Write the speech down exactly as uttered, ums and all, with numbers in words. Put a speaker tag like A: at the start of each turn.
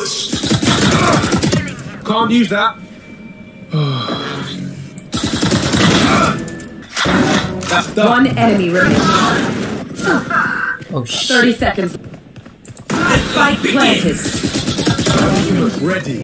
A: Useless. Can't use that. That's done.
B: One enemy remaining.
C: Oh shit.
B: Thirty seconds. Spike planted.
A: Ready.